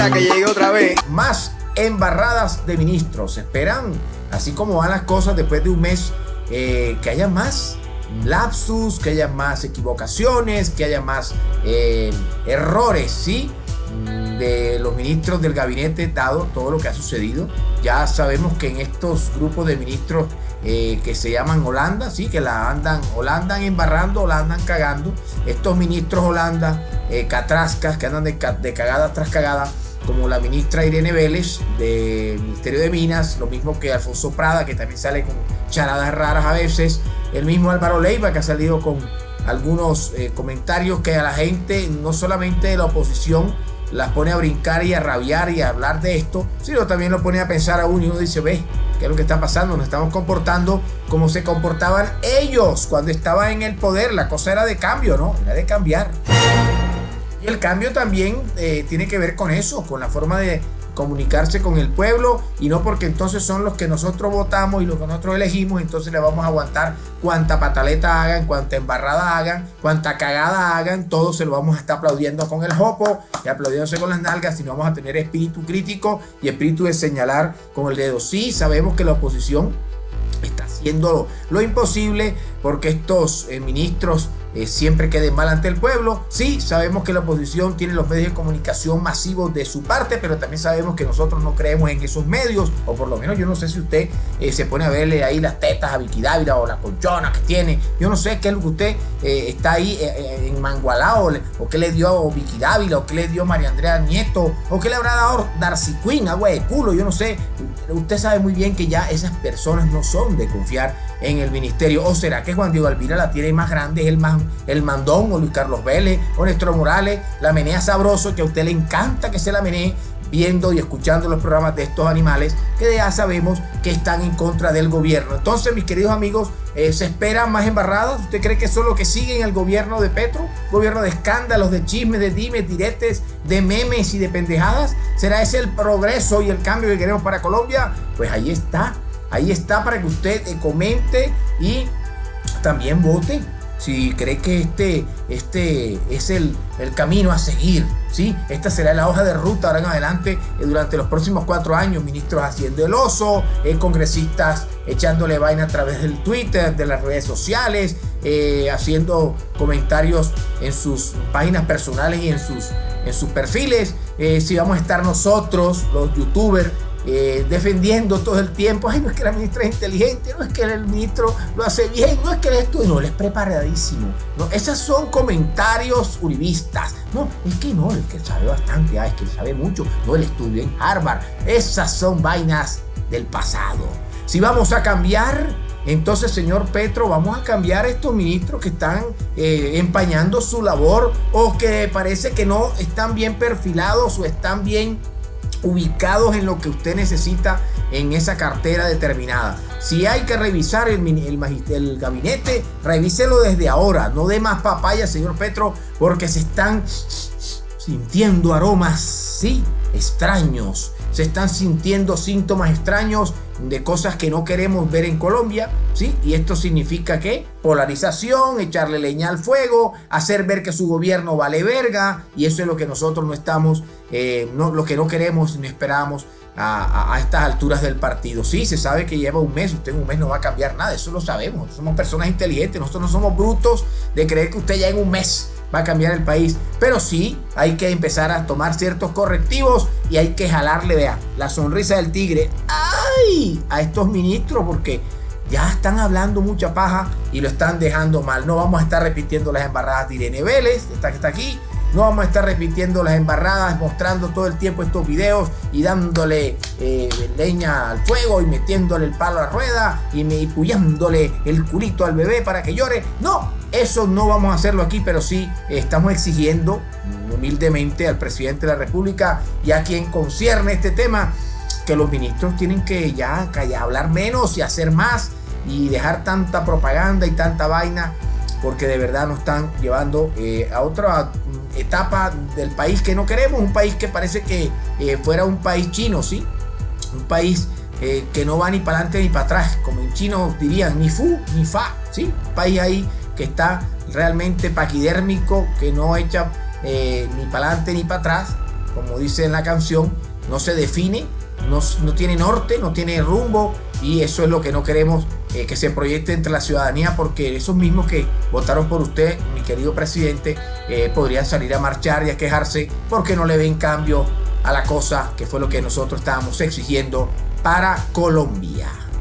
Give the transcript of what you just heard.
Mira que llegué otra vez. Más embarradas de ministros. Esperan, así como van las cosas después de un mes, que haya más lapsus, que haya más equivocaciones, que haya más errores, ¿sí? De los ministros del gabinete, dado todo lo que ha sucedido. Ya sabemos que en estos grupos de ministros que se llaman Holanda, sí, que la andan embarrando, la andan cagando. Estos ministros Holanda, catrascas, que andan de cagada tras cagada, como la ministra Irene Vélez del Ministerio de Minas, lo mismo que Alfonso Prada, que también sale con charadas raras a veces, el mismo Álvaro Leiva, que ha salido con algunos comentarios que a la gente, no solamente de la oposición, las pone a brincar y a rabiar y a hablar de esto, sino también lo pone a pensar a uno, y uno dice, ve, ¿qué es lo que está pasando? Nos estamos comportando como se comportaban ellos cuando estaban en el poder. La cosa era de cambio, ¿no? Era de cambiar. Y el cambio también tiene que ver con eso, con la forma de comunicarse con el pueblo, y no porque entonces son los que nosotros votamos y los que nosotros elegimos, entonces le vamos a aguantar cuanta pataleta hagan, cuanta embarrada hagan, cuanta cagada hagan, todo se lo vamos a estar aplaudiendo con el jopo y aplaudiéndose con las nalgas, sino vamos a tener espíritu crítico y espíritu de señalar con el dedo. Sí, sabemos que la oposición está haciendo lo imposible porque estos ministros siempre queden mal ante el pueblo. Sí, sabemos que la oposición tiene los medios de comunicación masivos de su parte, pero también sabemos que nosotros no creemos en esos medios, o por lo menos yo no sé si usted se pone a verle ahí las tetas a Vicky Dávila o la colchona que tiene. Yo no sé qué es lo que usted está ahí en mangualao, o qué le dio Vicky Dávila, o qué le dio María Andrea Nieto, o qué le habrá dado Darcy Quinn, agua de culo, yo no sé. Usted sabe muy bien que ya esas personas no son de confiar en el ministerio. ¿O será que Juan Diego Alvira la tiene más grande, es el mandón, o Luis Carlos Vélez, o Néstor Morales, la menea sabroso, que a usted le encanta que se la menee viendo y escuchando los programas de estos animales que ya sabemos que están en contra del gobierno? Entonces, mis queridos amigos, ¿se esperan más embarradas? ¿Usted cree que eso es lo que sigue en el gobierno de Petro? ¿Gobierno de escándalos, de chismes, de dimes, diretes, de memes y de pendejadas? ¿Será ese el progreso y el cambio que queremos para Colombia? Pues ahí está para que usted comente y también vote si cree que este es el camino a seguir, ¿sí? Esta será la hoja de ruta ahora en adelante durante los próximos 4 años. Ministros haciendo el oso, congresistas echándole vaina a través del Twitter, de las redes sociales, haciendo comentarios en sus páginas personales y en sus perfiles. Si vamos a estar nosotros, los youtubers, defendiendo todo el tiempo, ay, no es que la ministra es inteligente, no es que el ministro lo hace bien, no es que esto, no, él es preparadísimo, no, esos son comentarios uribistas, no, es que no, el que sabe bastante, es que él sabe mucho, no, él estudió en Harvard. Esas son vainas del pasado. Si vamos a cambiar, entonces, señor Petro, vamos a cambiar a estos ministros que están empañando su labor, o que parece que no están bien perfilados o están bien ubicados en lo que usted necesita en esa cartera determinada. Si hay que revisar el gabinete, revíselo desde ahora. No dé más papaya, señor Petro, porque se están sintiendo aromas, ¿sí?, extraños. Se están sintiendo síntomas extraños de cosas que no queremos ver en Colombia, ¿sí? Y esto significa que polarización, echarle leña al fuego, hacer ver que su gobierno vale verga, y eso es lo que nosotros no estamos, lo que no queremos ni esperamos a estas alturas del partido. Sí, se sabe que lleva un mes, usted en un mes no va a cambiar nada, eso lo sabemos, somos personas inteligentes, nosotros no somos brutos de creer que usted ya en un mes va a cambiar el país, pero sí hay que empezar a tomar ciertos correctivos y hay que jalarle, vea, la sonrisa del tigre, ¡ay!, a estos ministros, porque ya están hablando mucha paja y lo están dejando mal. No vamos a estar repitiendo las embarradas de Irene Vélez, esta que está aquí. No vamos a estar repitiendo las embarradas, mostrando todo el tiempo estos videos y dándole leña al fuego y metiéndole el palo a la rueda y puyándole el culito al bebé para que llore. No, eso no vamos a hacerlo aquí, pero sí estamos exigiendo humildemente al presidente de la República y a quien concierne este tema, que los ministros tienen que ya hablar menos y hacer más y dejar tanta propaganda y tanta vaina, porque de verdad nos están llevando a otra etapa del país que no queremos, un país que parece que fuera un país chino, ¿sí? Un país que no va ni para adelante ni para atrás, como en chino dirían, ni fu ni fa, ¿sí? Un país ahí que está realmente paquidérmico, que no echa ni para adelante ni para atrás, como dice en la canción, no se define, no tiene norte, no tiene rumbo, y eso es lo que no queremos que se proyecte entre la ciudadanía, porque esos mismos que votaron por usted, mi querido presidente, podrían salir a marchar y a quejarse porque no le ven cambio a la cosa, que fue lo que nosotros estábamos exigiendo para Colombia.